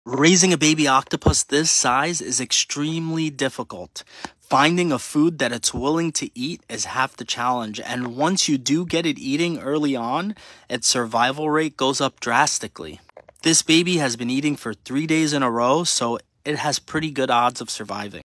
Raising a baby octopus this size is extremely difficult. Finding a food that it's willing to eat is half the challenge, and once you do get it eating early on, its survival rate goes up drastically. This baby has been eating for 3 days in a row, so it has pretty good odds of surviving.